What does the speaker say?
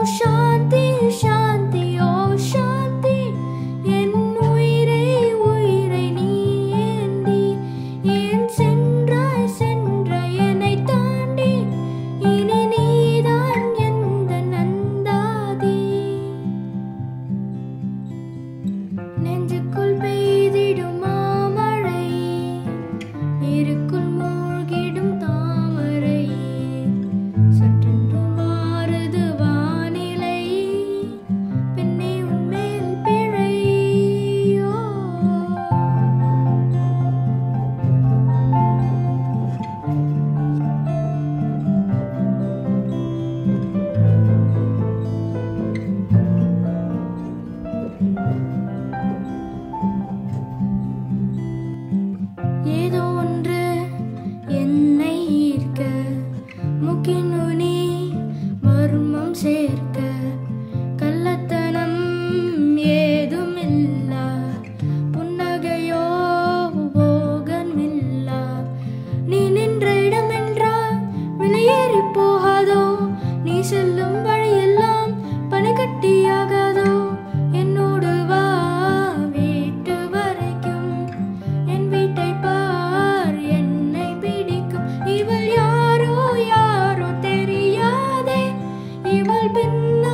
சாந்தி சாந்தி ஓ சாந்தி என் உயிரை உயிரை நீ ஏந்தி ஏன் சென்றாய் சென்றாய் என்னை தாண்டி இனி நீதான் எந்த நந்தாதி நெஞ்சுக்குள் பெய்திடும் மாமழை நீருக்குள் மூழ்கிடும் தாமரை சற்றென்று மாறுது வானிலை பெண்ணே உன்மேல் பிழையோ ஏதோ ஒன்று என்னை ஈர்க்க முக்கின் நுனி மர்மம் சேர்க்க கள்ளத்தனம் ஏதுமில்லா புன்னகையோ போகமில்லா நீ நின்ற இடமென்றால் வெளியேறி போகாதோ நீ செல்லும் வழியெல்லாம் பனிக்கட்டியாகாதோ என்னோடு வா வீட்டு வரைக்கும் என் வீட்டை பார் என்னை பிடிக்கும் இவள் யாரோ யாரோ தெரியாதே இவள் பின்ன